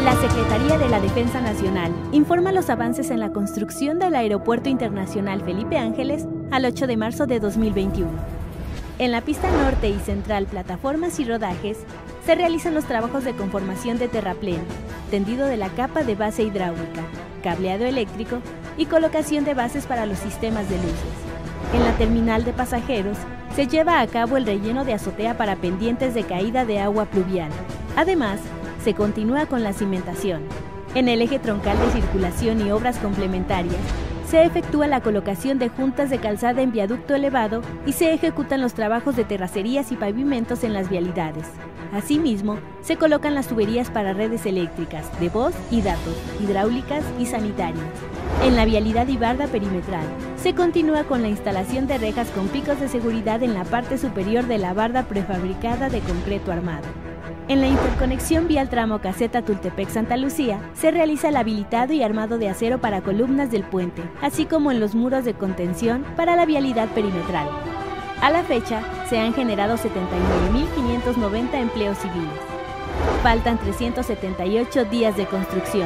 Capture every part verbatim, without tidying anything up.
La Secretaría de la Defensa Nacional informa los avances en la construcción del Aeropuerto Internacional Felipe Ángeles al ocho de marzo de dos mil veintiuno. En la pista norte y central, plataformas y rodajes, se realizan los trabajos de conformación de terraplén, tendido de la capa de base hidráulica, cableado eléctrico y colocación de bases para los sistemas de luces. En la terminal de pasajeros, se lleva a cabo el relleno de azotea para pendientes de caída de agua pluvial. Además, se continúa con la cimentación. En el eje troncal de circulación y obras complementarias, se efectúa la colocación de juntas de calzada en viaducto elevado y se ejecutan los trabajos de terracerías y pavimentos en las vialidades. Asimismo, se colocan las tuberías para redes eléctricas, de voz y datos, hidráulicas y sanitarias. En la vialidad y barda perimetral, se continúa con la instalación de rejas con picos de seguridad en la parte superior de la barda prefabricada de concreto armado. En la interconexión vial tramo Caseta-Tultepec-Santa Lucía, se realiza el habilitado y armado de acero para columnas del puente, así como en los muros de contención para la vialidad perimetral. A la fecha, se han generado setenta y nueve mil quinientos noventa empleos civiles. Faltan trescientos setenta y ocho días de construcción.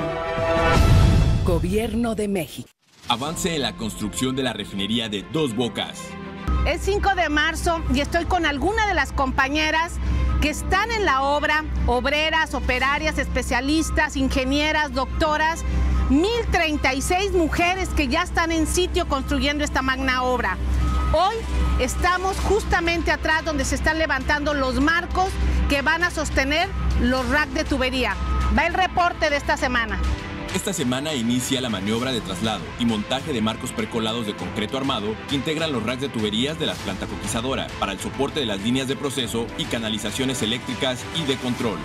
Gobierno de México. Avance en la construcción de la refinería de Dos Bocas. Es cinco de marzo y estoy con alguna de las compañeras que están en la obra, obreras, operarias, especialistas, ingenieras, doctoras, mil treinta y seis mujeres que ya están en sitio construyendo esta magna obra. Hoy estamos justamente atrás donde se están levantando los marcos que van a sostener los racks de tubería. Va el reporte de esta semana. Esta semana inicia la maniobra de traslado y montaje de marcos precolados de concreto armado que integran los racks de tuberías de la planta coquizadora para el soporte de las líneas de proceso y canalizaciones eléctricas y de control.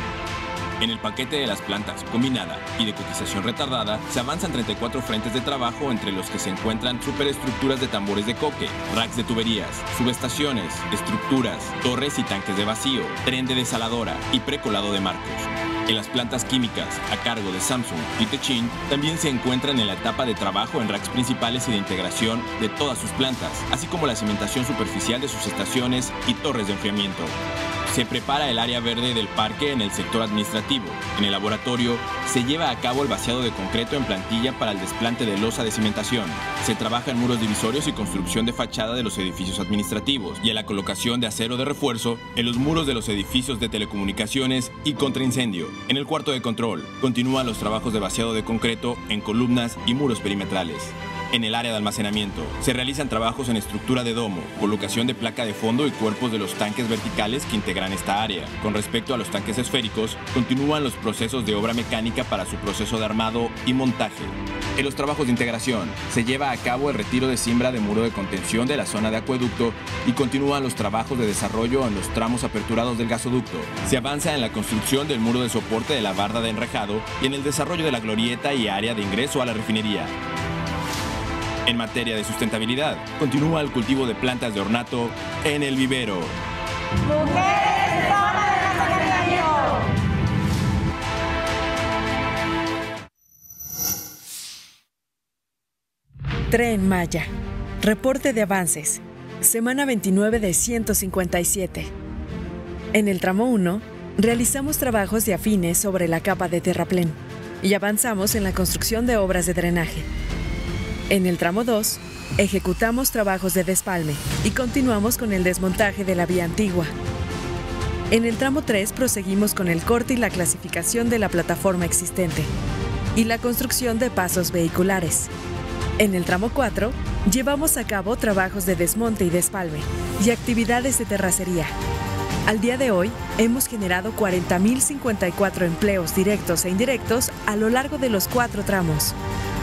En el paquete de las plantas combinada y de coquización retardada se avanzan treinta y cuatro frentes de trabajo, entre los que se encuentran superestructuras de tambores de coque, racks de tuberías, subestaciones, estructuras, torres y tanques de vacío, tren de desaladora y precolado de marcos. En las plantas químicas, a cargo de Samsung y Techin, también se encuentran en la etapa de trabajo en racks principales y de integración de todas sus plantas, así como la cimentación superficial de sus estaciones y torres de enfriamiento. Se prepara el área verde del parque en el sector administrativo. En el laboratorio se lleva a cabo el vaciado de concreto en plantilla para el desplante de losa de cimentación. Se trabaja en muros divisorios y construcción de fachada de los edificios administrativos y en la colocación de acero de refuerzo en los muros de los edificios de telecomunicaciones y contraincendio. En el cuarto de control continúan los trabajos de vaciado de concreto en columnas y muros perimetrales. En el área de almacenamiento se realizan trabajos en estructura de domo, colocación de placa de fondo y cuerpos de los tanques verticales que integran esta área. Con respecto a los tanques esféricos, continúan los procesos de obra mecánica para su proceso de armado y montaje. En los trabajos de integración se lleva a cabo el retiro de cimbra de muro de contención de la zona de acueducto y continúan los trabajos de desarrollo en los tramos aperturados del gasoducto. Se avanza en la construcción del muro de soporte de la barda de enrejado y en el desarrollo de la glorieta y área de ingreso a la refinería. En materia de sustentabilidad, continúa el cultivo de plantas de ornato en el vivero. ¡Mujeres, zona de Nazareño! Tren Maya. Reporte de avances. Semana veintinueve de ciento cincuenta y siete. En el tramo uno, realizamos trabajos de afines sobre la capa de terraplén y avanzamos en la construcción de obras de drenaje. En el tramo dos, ejecutamos trabajos de despalme y continuamos con el desmontaje de la vía antigua. En el tramo tres proseguimos con el corte y la clasificación de la plataforma existente y la construcción de pasos vehiculares. En el tramo cuatro, llevamos a cabo trabajos de desmonte y despalme y actividades de terracería. Al día de hoy, hemos generado cuarenta mil cincuenta y cuatro empleos directos e indirectos a lo largo de los cuatro tramos.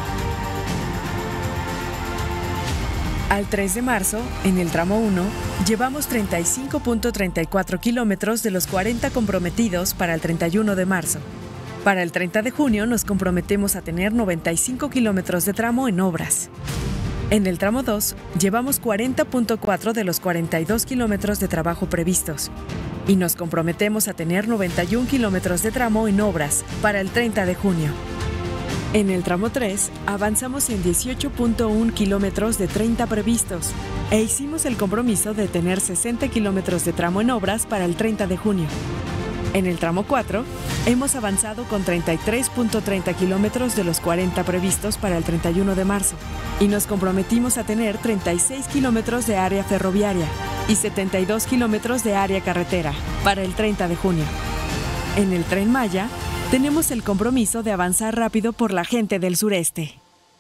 Al tres de marzo, en el tramo uno, llevamos treinta y cinco punto treinta y cuatro kilómetros de los cuarenta comprometidos para el treinta y uno de marzo. Para el treinta de junio nos comprometemos a tener noventa y cinco kilómetros de tramo en obras. En el tramo dos, llevamos cuarenta punto cuatro de los cuarenta y dos kilómetros de trabajo previstos y nos comprometemos a tener noventa y un kilómetros de tramo en obras para el treinta de junio. En el tramo tres, avanzamos en dieciocho punto uno kilómetros de treinta previstos e hicimos el compromiso de tener sesenta kilómetros de tramo en obras para el treinta de junio. En el tramo cuatro, hemos avanzado con treinta y tres punto treinta kilómetros de los cuarenta previstos para el treinta y uno de marzo y nos comprometimos a tener treinta y seis kilómetros de área ferroviaria y setenta y dos kilómetros de área carretera para el treinta de junio. En el Tren Maya, tenemos el compromiso de avanzar rápido por la gente del sureste.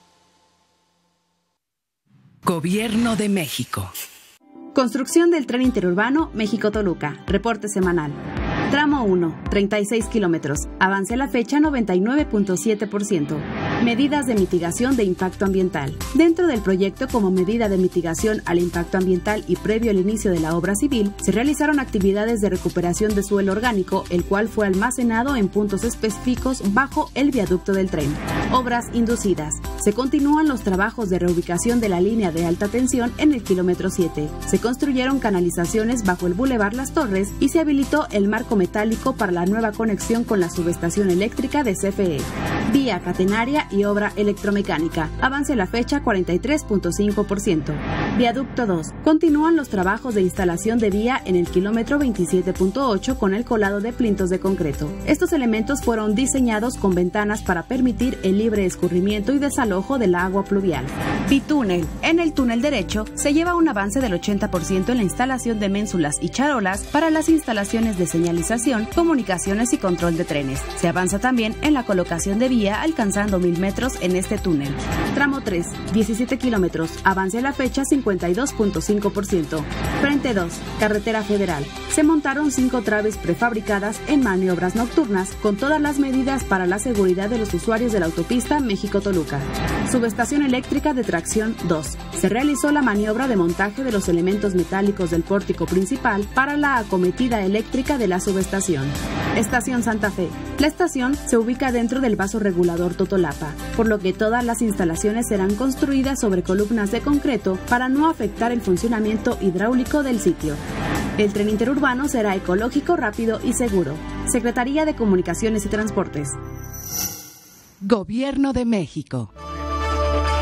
Gobierno de México. Construcción del tren interurbano México-Toluca. Reporte semanal. Tramo uno, treinta y seis kilómetros. Avance a la fecha noventa y nueve punto siete por ciento. Medidas de mitigación de impacto ambiental. Dentro del proyecto, como medida de mitigación al impacto ambiental y previo al inicio de la obra civil, se realizaron actividades de recuperación de suelo orgánico, el cual fue almacenado en puntos específicos bajo el viaducto del tren. Obras inducidas. Se continúan los trabajos de reubicación de la línea de alta tensión en el kilómetro siete. Se construyeron canalizaciones bajo el Boulevard Las Torres y se habilitó el marco metálico para la nueva conexión con la subestación eléctrica de C F E. Vía catenaria y obra electromecánica. Avance a la fecha cuarenta y tres punto cinco por ciento. Viaducto dos. Continúan los trabajos de instalación de vía en el kilómetro veintisiete punto ocho con el colado de plintos de concreto. Estos elementos fueron diseñados con ventanas para permitir el libre escurrimiento y desalojo del agua pluvial. Bitúnel. En el túnel derecho se lleva un avance del ochenta por ciento en la instalación de ménsulas y charolas para las instalaciones de señalización, comunicaciones y control de trenes. Se avanza también en la colocación de vía alcanzando mil metros en este túnel. Tramo tres, diecisiete kilómetros. Avance a la fecha cincuenta y dos punto cinco por ciento. Frente dos, Carretera Federal. Se montaron cinco traves prefabricadas en maniobras nocturnas con todas las medidas para la seguridad de los usuarios de la autopista México-Toluca. Subestación eléctrica de tracción dos. Se realizó la maniobra de montaje de los elementos metálicos del pórtico principal para la acometida eléctrica de la subestación. Estación Santa Fe. La estación se ubica dentro del vaso regulador Totolapa, por lo que todas las instalaciones serán construidas sobre columnas de concreto para no afectar el funcionamiento hidráulico del sitio. El tren interurbano será ecológico, rápido y seguro. Secretaría de Comunicaciones y Transportes. Gobierno de México.